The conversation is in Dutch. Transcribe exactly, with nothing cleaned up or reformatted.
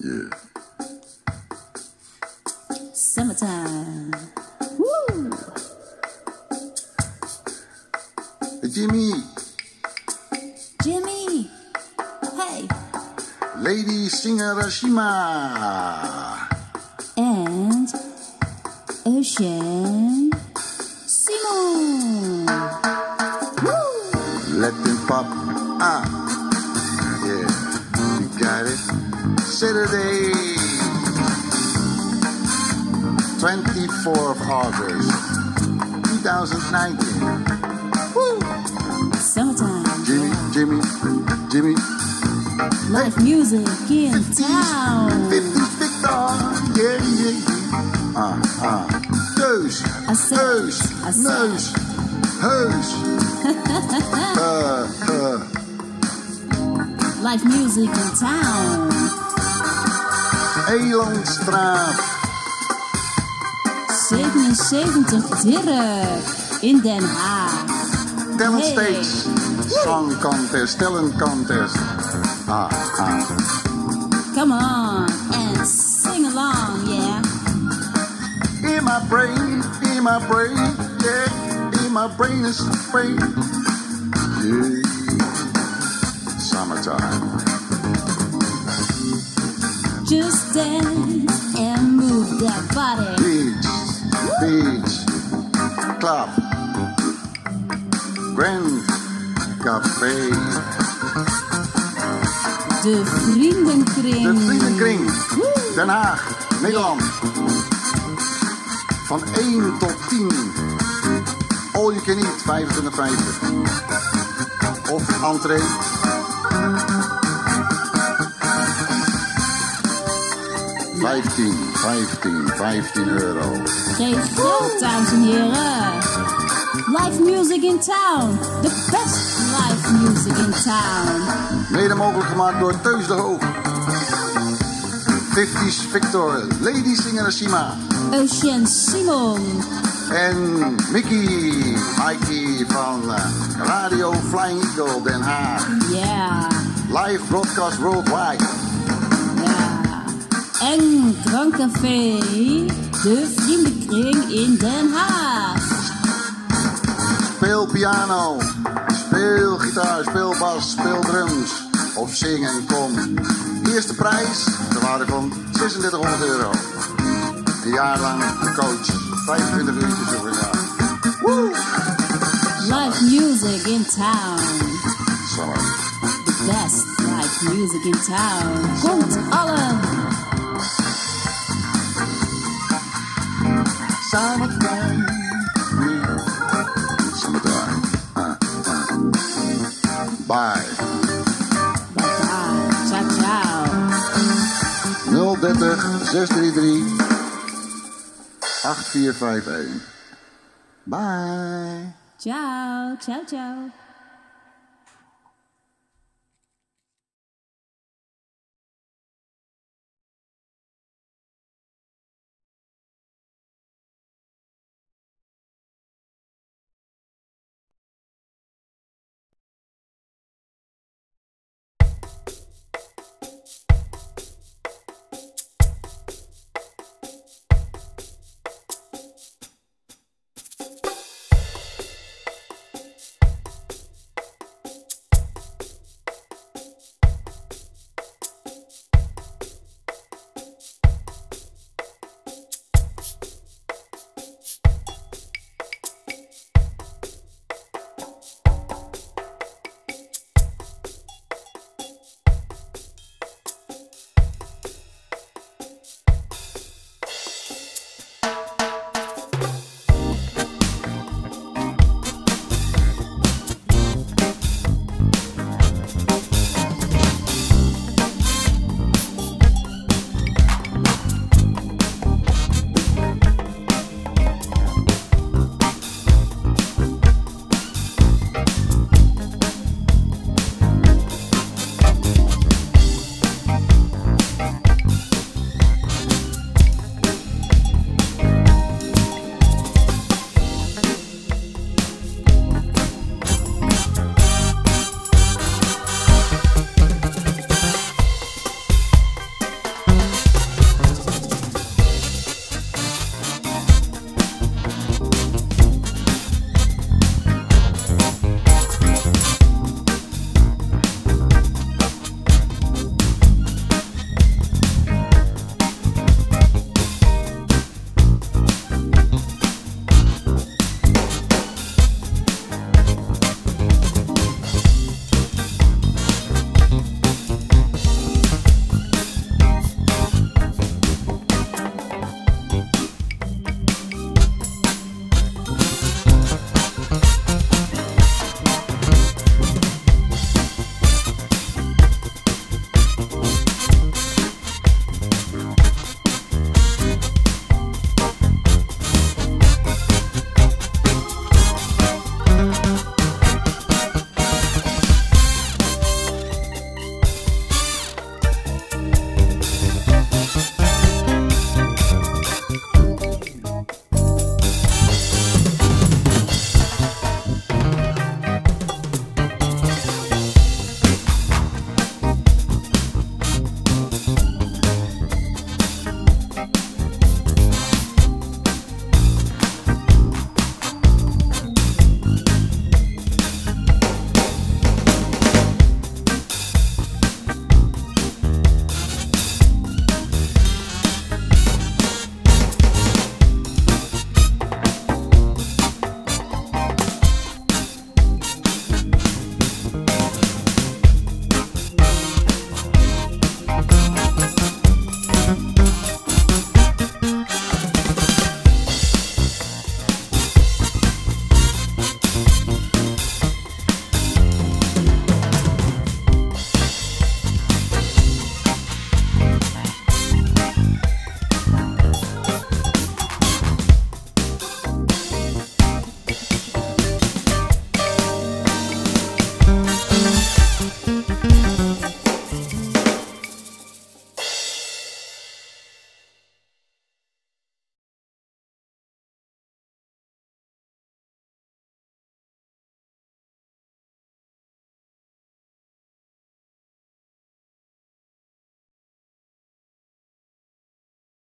Yeah. Summertime. Woo! Hey, Jimmy. Jimmy. Hey. Lady Singarashima. And Ocean Simon. Woo! Latin pop. Ah. Yeah. You got it. Saturday. twenty-fourth of August. twenty nineteen. Woo! Summertime. Jimmy, Jimmy, Jimmy. Live music in town. fifty Victor. Yeah, yeah, yeah. Ah, ah. Heus. I said, Heus. I said. Neus. Heus. uh, uh. Live music in town. Elandstraat. zevenenzeventig Dirk in Den Haag. Talent Hey. Stage. Song contest. Talent contest. Ah, ah. Come on and sing along, yeah. In my brain, in my brain, yeah. In my brain is brain. Yeah. Summertime. Just dance and move that body. Beach, beach, club, Grand Café. De vriendenkring. De Vriendenkring. Woe! Den Haag, Nederland. Van één tot tien. All you can eat, vijfentwintig vijftig. Of entree. vijftien, vijftien, vijftien euro. Geef geld, dames en heren. Live music in town. The best live music in town. Mede mogelijk gemaakt door Teus de Hoog. fifties Victor, Lady Singarashima. Ocean Simon. En Mickey, Mikey van uh, Radio Flying Eagle Den Haag. Yeah. Live broadcast worldwide. Ja. En Drankcafé. De vriendenkring in Den Haag. Speel piano, speel gitaar, speel bas, speel drums. Of zing en kom. Eerste prijs, de waarde van zesentwintighonderd euro. Een jaar lang coach, vijfentwintig uurtjes over een jaar. Woe! Live music in town. Summer. The best live music in town. Komt allen. Summertime. Summertime. Ah, ah. Bye. Bye bye. Ciao ciao. nul dertig, zes drie drie, acht vier vijf een. Bye. Ciao. Ciao ciao.